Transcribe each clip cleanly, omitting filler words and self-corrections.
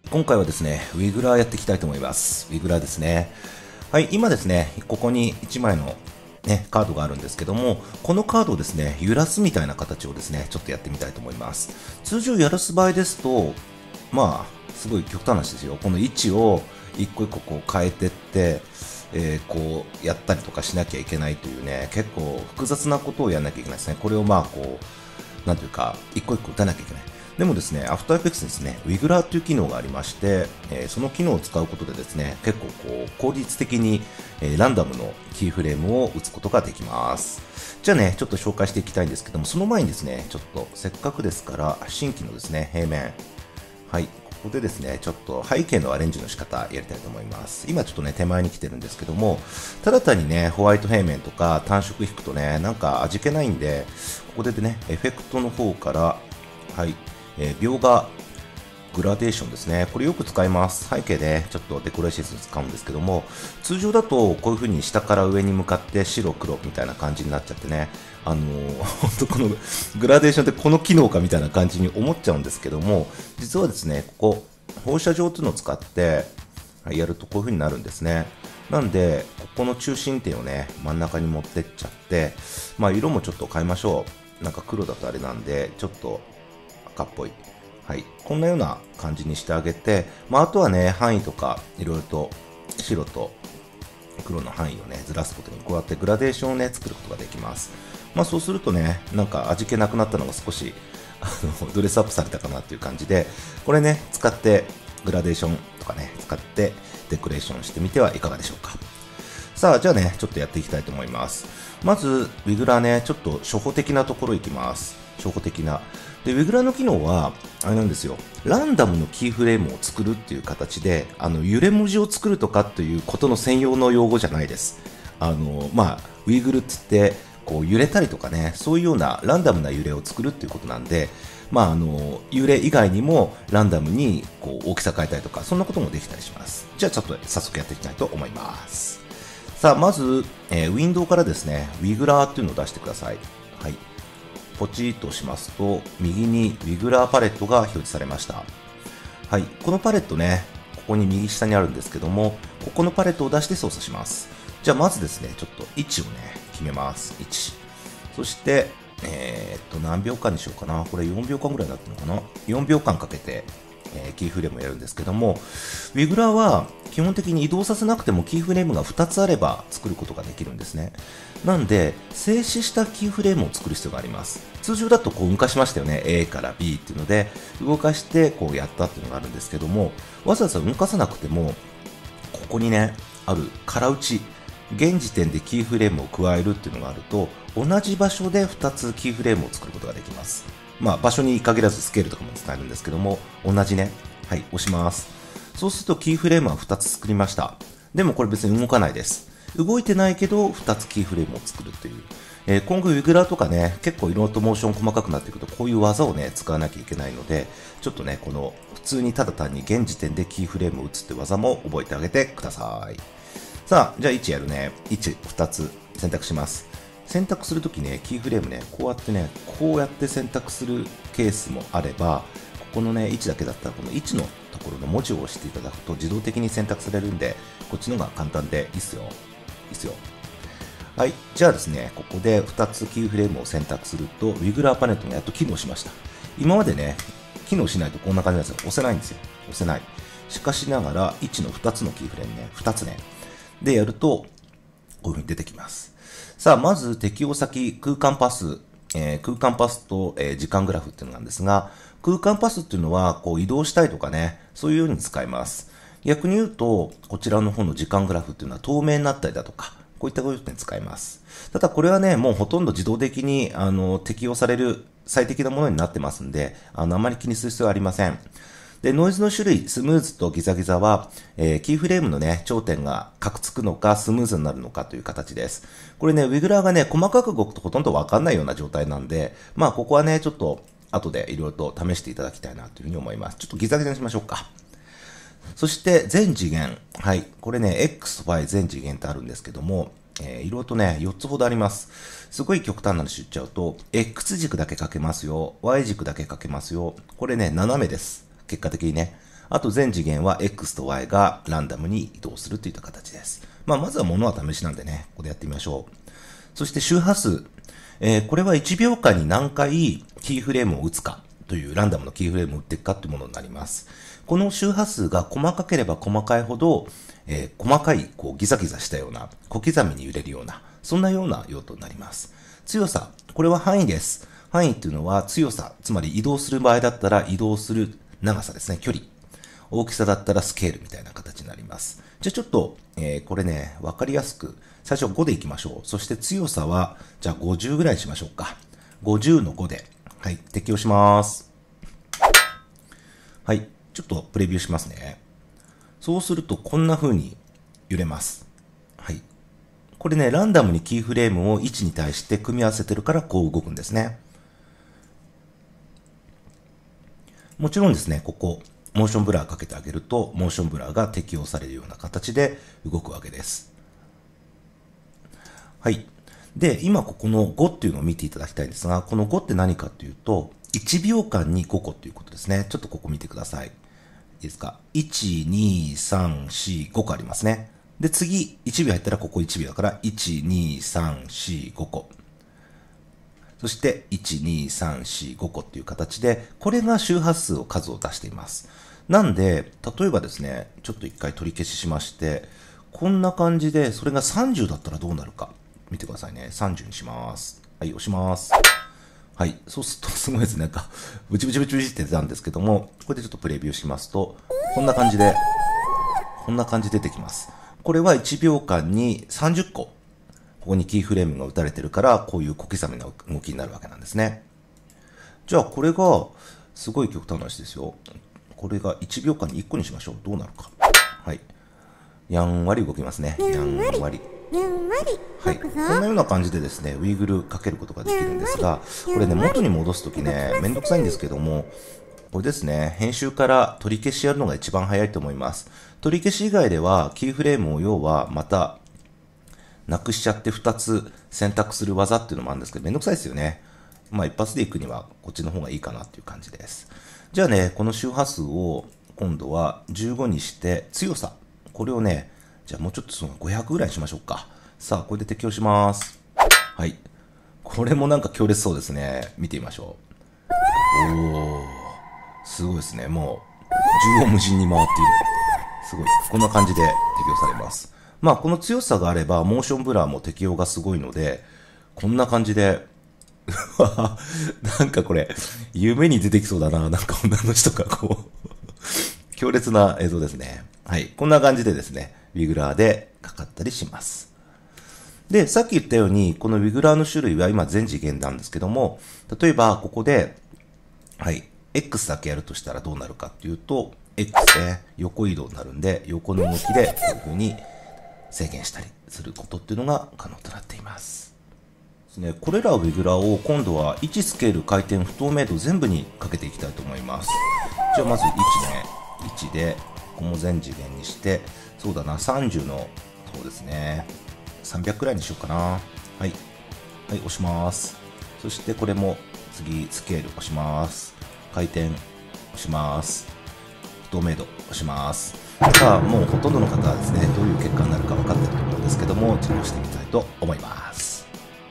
今回はですね、ウィグラーやっていきたいと思います。ウィグラーですね。はい、今ですね、ここに1枚のね、カードがあるんですけども、このカードをですね、揺らすみたいな形をですね、ちょっとやってみたいと思います。通常揺らす場合ですと、まあ、すごい極端な話ですよ。この位置を一個一個こう変えてって、こうやったりとかしなきゃいけないというね、結構複雑なことをやらなきゃいけないですね。これをまあこう、なんというか、一個一個打たなきゃいけない。でもですね、アフターエフェクツにですね、ウィグラーという機能がありまして、その機能を使うことでですね、結構こう効率的に、ランダムのキーフレームを打つことができます。じゃあね、ちょっと紹介していきたいんですけども、その前にですね、ちょっとせっかくですから、新規のですね、平面。はい、ここでですね、ちょっと背景のアレンジの仕方やりたいと思います。今ちょっとね、手前に来てるんですけども、ただ単にね、ホワイト平面とか単色引くとね、なんか味気ないんで、ここでね、エフェクトの方から、はい、描画グラデーションですね。これよく使います。背景でちょっとデコレーション使うんですけども、通常だとこういう風に下から上に向かって白黒みたいな感じになっちゃってね、本当このグラデーションってこの機能かみたいな感じに思っちゃうんですけども、実はですね、ここ放射状というのを使ってやるとこういう風になるんですね。なんで、ここの中心点をね、真ん中に持ってっちゃって、まあ色もちょっと変えましょう。なんか黒だとあれなんで、ちょっと赤っぽい。はい。こんなような感じにしてあげて、まあ、あとはね、範囲とか、いろいろと白と黒の範囲をね、ずらすことに、こうやってグラデーションをね、作ることができます。まあ、そうするとね、なんか味気なくなったのが少し、ドレスアップされたかなっていう感じで、これね、使って、グラデーションとかね、使ってデコレーションしてみてはいかがでしょうか。さあ、じゃあね、ちょっとやっていきたいと思います。まず、ウィグラーね、ちょっと初歩的なところいきます。初歩的な。で、ウィグラーの機能は、あれなんですよ。ランダムのキーフレームを作るっていう形で、揺れ文字を作るとかっていうことの専用の用語じゃないです。まあ、ウィグルって言って、こう揺れたりとかね、そういうようなランダムな揺れを作るっていうことなんで、まあ、揺れ以外にもランダムにこう大きさ変えたりとか、そんなこともできたりします。じゃあちょっと早速やっていきたいと思います。さあ、まず、ウィンドウからですね、ウィグラーっていうのを出してください。はい。ポチッと押しますと、右にウィグラーパレットが表示されました。はい。このパレットね、ここに右下にあるんですけども、ここのパレットを出して操作します。じゃあ、まずですね、ちょっと位置をね、決めます。位置。そして、何秒間にしようかな。これ4秒間ぐらいになってるのかな。4秒間かけて、キーフレームをやるんですけども、ウィグラーは基本的に移動させなくてもキーフレームが2つあれば作ることができるんですね。なんで、静止したキーフレームを作る必要があります。通常だとこう動かしましたよね。A から B っていうので、動かしてこうやったっていうのがあるんですけども、わざわざ動かさなくても、ここにね、ある空打ち、現時点でキーフレームを加えるっていうのがあると、同じ場所で2つキーフレームを作ることができます。まあ、場所に限らずスケールとかも使えるんですけども、同じね。はい、押します。そうするとキーフレームは2つ作りました。でもこれ別に動かないです。動いてないけど2つキーフレームを作るという。今後ウィグラーとかね、結構いろいろとモーション細かくなっていくとこういう技をね、使わなきゃいけないので、ちょっとね、この普通にただ単に現時点でキーフレームを打つって技も覚えてあげてください。さあ、じゃあ位置やるね。位置2つ選択します。選択するときね、キーフレームね、こうやってね、こうやって選択するケースもあれば、ここのね、位置だけだったら、この位置のところの文字を押していただくと自動的に選択されるんで、こっちの方が簡単でいいっすよ。いいっすよ。はい。じゃあですね、ここで2つキーフレームを選択すると、ウィグラーパネットがやっと機能しました。今までね、機能しないとこんな感じなんですよ。押せないんですよ。押せない。しかしながら、位置の2つのキーフレームね、2つね。でやると、こういう風に出てきます。さあ、まず適用先、空間パス、空間パスと、時間グラフっていうのなんですが、空間パスっていうのは、こう移動したいとかね、そういうように使います。逆に言うと、こちらの方の時間グラフっていうのは透明になったりだとか、こういったことに使います。ただこれはね、もうほとんど自動的に、適用される最適なものになってますんで、あまり気にする必要はありません。で、ノイズの種類、スムーズとギザギザは、キーフレームのね、頂点がカクつくのか、スムーズになるのかという形です。これね、ウィグラーがね、細かく動くとほとんどわかんないような状態なんで、まあ、ここはね、ちょっと、後でいろいろと試していただきたいなというふうに思います。ちょっとギザギザにしましょうか。そして、全次元。はい。これね、X、Y 全次元ってあるんですけども、いろいろとね、4つほどあります。すごい極端な話言っちゃうと、X 軸だけ書けますよ。Y 軸だけ書けますよ。これね、斜めです。結果的にね。 あと全次元は X と Y がランダムに移動するといった形です。まずは物は試しなんでね、ここでやってみましょう。そして周波数。これは1秒間に何回キーフレームを打つかというランダムのキーフレームを打っていくかというものになります。この周波数が細かければ細かいほど、細かいギザギザしたような、小刻みに揺れるような、そんなような用途になります。強さ。これは範囲です。範囲っていうのは強さ、つまり移動する場合だったら移動する長さですね、距離。大きさだったらスケールみたいな形になります。じゃあちょっと、これね、わかりやすく、最初5でいきましょう。そして強さは、じゃあ50ぐらいにしましょうか。50の5で、はい、適用します。はい、ちょっとプレビューしますね。そうすると、こんな風に揺れます。はい。これね、ランダムにキーフレームを位置に対して組み合わせてるから、こう動くんですね。もちろんですね、ここ、モーションブラーかけてあげると、モーションブラーが適用されるような形で動くわけです。はい。で、今ここの5っていうのを見ていただきたいんですが、この5って何かっていうと、1秒間に5個っていうことですね。ちょっとここ見てください。いいですか？ 1、2、3、4、5個ありますね。で、次、1秒入ったらここ1秒だから、1、2、3、4、5個。そして、1、2、3、4、5個っていう形で、これが周波数を数を出しています。なんで、例えばですね、ちょっと一回取り消ししまして、こんな感じで、それが30だったらどうなるか。見てくださいね。30にします。はい、押します。はい。そうすると、すごいですね。なんか、ブチブチブチブチって出たんですけども、これでちょっとプレビューしますと、こんな感じで出てきます。これは1秒間に30個。ここにキーフレームが打たれてるから、こういう小刻みな動きになるわけなんですね。じゃあ、これが、すごい極端な話ですよ。これが1秒間に1個にしましょう。どうなるか。はい。やんわり動きますね。やんわり。はい。こんなような感じでですね、ウィーグルかけることができるんですが、これね、元に戻すときね、めんどくさいんですけども、これですね、編集から取り消しやるのが一番早いと思います。取り消し以外では、キーフレームを要はまた、なくしちゃって2つ選択する技っていうのもあるんですけど、めんどくさいですよね。一発で行くにはこっちの方がいいかなっていう感じです。じゃあね、この周波数を今度は15にして強さ。これをね、じゃあもうちょっとその500ぐらいにしましょうか。さあ、これで適用します。はい。これもなんか強烈そうですね。見てみましょう。おー。すごいですね。もう、縦横無尽に回っている。すごい。こんな感じで適用されます。この強さがあれば、モーションブラーも適用がすごいので、こんな感じで、なんかこれ、夢に出てきそうだな。なんか女の人が強烈な映像ですね。はい。こんな感じでですね、ウィグラーでかかったりします。で、さっき言ったように、このウィグラーの種類は今全次元なんですけども、例えばここで、はい、X だけやるとしたらどうなるかっていうと、X で横移動になるんで、横の動きでこういう風に制限したりすることっていうのが可能となっています。これらウィグラーを今度は位置、スケール、回転、不透明度全部にかけていきたいと思います。じゃあまず位置ね。位置で、ここも全次元にして、そうだな、30の、そうですね、300くらいにしようかな。はい。はい、押します。そしてこれも次、スケール押します。回転押します。不透明度押します。さあ、もうほとんどの方はですね、どういう結果になるか分かっていると思うんですけども、実行してみたいと思います。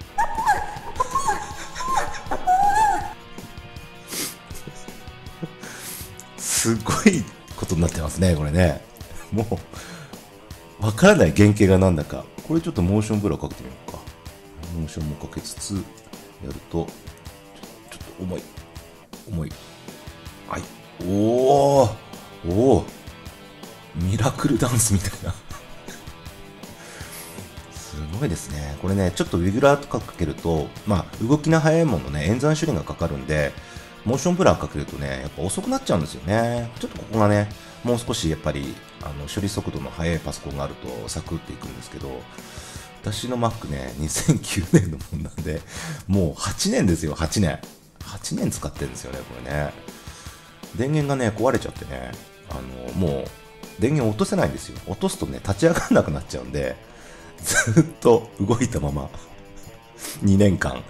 すごいことになってますね、これね。もう、わからない原型がなんだか。これちょっとモーションブラーかけてみようか。モーションもかけつつ、やると、ちょっと重い。はい。おーミラクルダンスみたいな。すごいですね。これね、ちょっとウィグラーとかかけると、動きの速いものね、演算処理がかかるんで、モーションブラーかけるとね、やっぱ遅くなっちゃうんですよね。ちょっとここがね、もう少しやっぱり、処理速度の速いパソコンがあるとサクっていくんですけど、私の Mac ね、2009年のもんなんで、もう8年ですよ、8年。8年使ってるんですよね、これね。電源がね、壊れちゃってね、もう、電源落とせないんですよ。落とすとね、立ち上がらなくなっちゃうんで、ずっと動いたまま、2年間。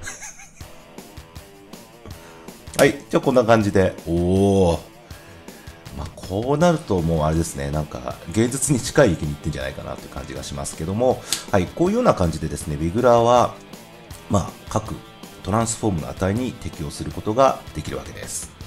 はい。じゃあこんな感じで、ここうなるともうあれですね、なんか芸術に近い域に行ってんじゃないかなという感じがしますけども、はい、こういうような感じでですね、ウィグラーは、各トランスフォームの値に適用することができるわけです。